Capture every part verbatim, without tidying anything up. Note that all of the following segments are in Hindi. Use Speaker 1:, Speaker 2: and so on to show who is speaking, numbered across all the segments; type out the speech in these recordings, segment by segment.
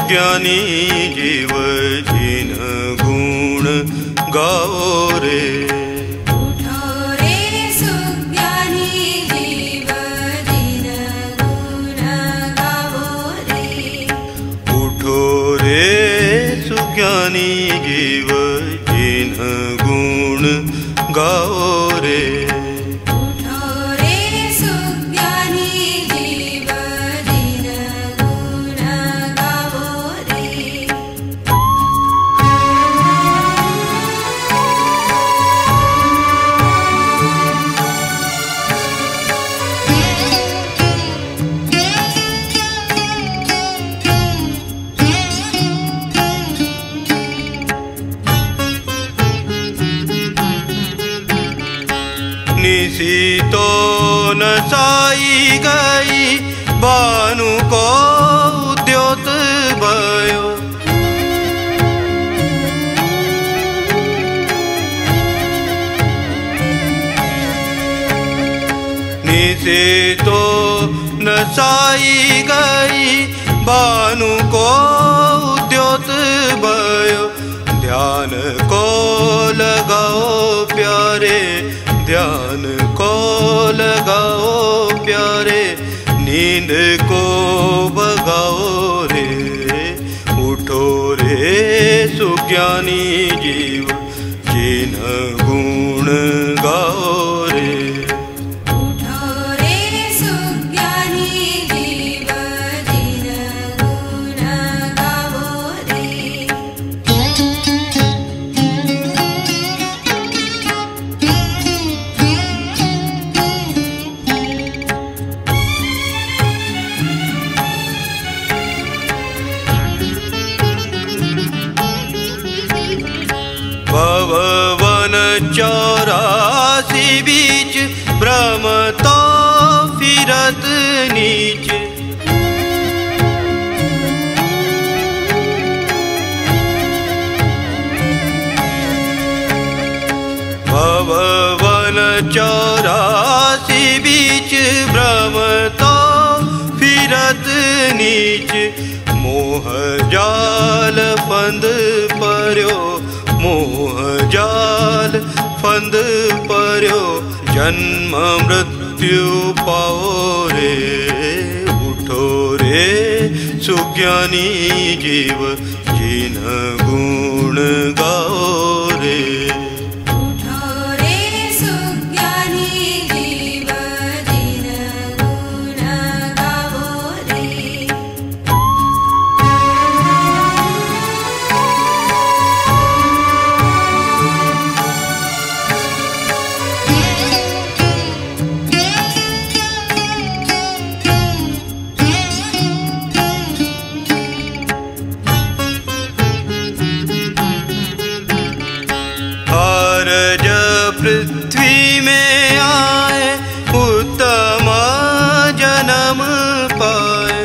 Speaker 1: सुज्ञानी जीव जिन गुण गाओ रे।
Speaker 2: उठो रे सुज्ञानी जीव जिन गुण गाओ रे।
Speaker 1: उठो रे सुज्ञानी जीव जिन गुण गाओ रे।
Speaker 2: उठो रे सुज्ञानी जीव जिन गुण गाओ रे।
Speaker 1: निशी तो नसाई गई भानु को उद्योत भयो। निशी तो नसाई गई भानु को उद्योत भयो। ध्यान को लगाओ प्यारे, ध्यान को लगाओ प्यारे, नींद को भगाओ रे। उठो रे सुज्ञानी जीव जिन गुण गाओ रे।
Speaker 2: उठो रे सुज्ञानी जीव जिन गुण गाओ रे।
Speaker 1: भवन चौरासी बीच भ्रम तो फिरत नीच। भवन चौरासी बीच भ्रम तो फिरत नीच। मोह जाल फंद पर्यो, मोह जाल फंद पर्यो, जन्म मृत्यु पाओ रे। उठो रे सुज्ञानी जीव जिन गुण गाओ रे।
Speaker 2: उठो रे सुज्ञानी जीव जिन गुण गाओ रे।
Speaker 1: हरज पृथ्वी में आए उत्तम जन्म पाए।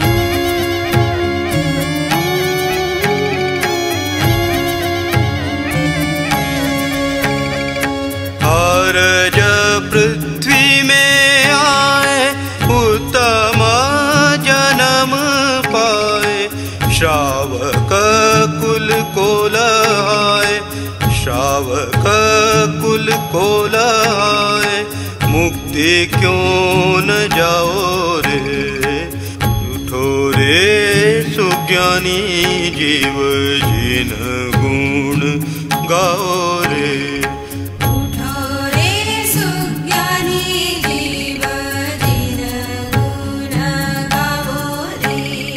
Speaker 1: हरज पृथ्वी में आए उत्तम जन्म पाए। श्रावक कुल को लहाए, श्रावक कुल को लहाए। मुक्ति क्यों न जाओ रे। उठो रे सुज्ञानी जीव जिन गुण गाओ रे।
Speaker 2: उठो रे सुज्ञानी जीव जिन गुण गाओ रे।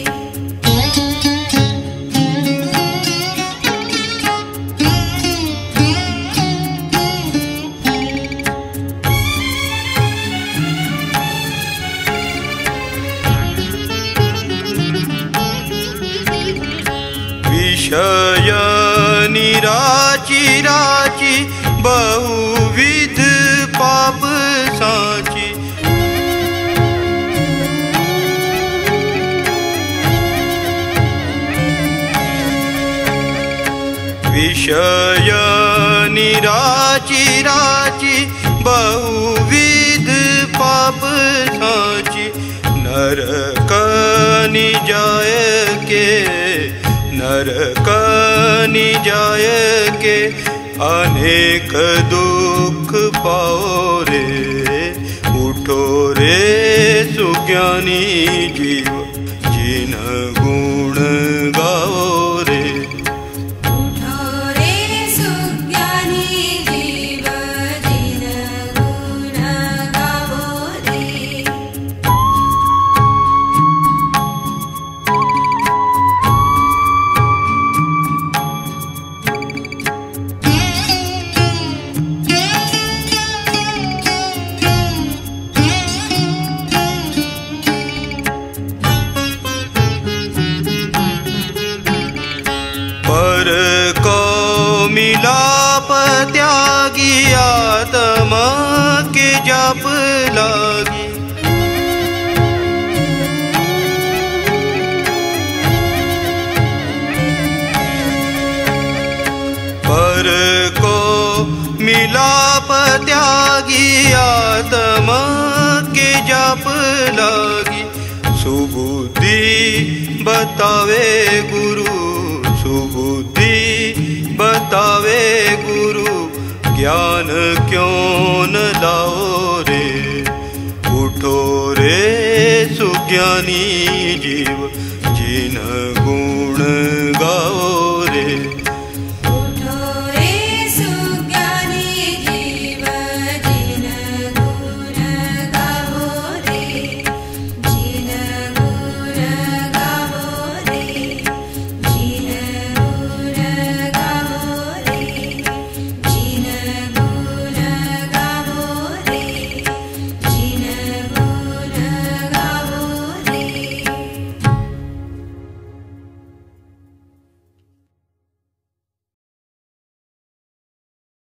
Speaker 1: विषय निराची राची बहुविध पाप साची। विषय निराची राची बहुविध पाप साची। नरक निजाय के नरक निजाय के अनेक दुख पाओ रे। उठो रे सुज्ञानी जीव जिन गुण गाओ रे।
Speaker 2: उठो रे सुज्ञानी जीव जिन गुण गाओ रे।
Speaker 1: पर को मिलाप त्यागी आत्मा के जप लागी। पर को मिलाप त्यागी आत्मा के जप लागी। सुबुद्धि बतावे गुरु सुबुद्धि बतावे गुरु ज्ञान क्यों न लाओ रे। उठो रे सुज्ञानी जीव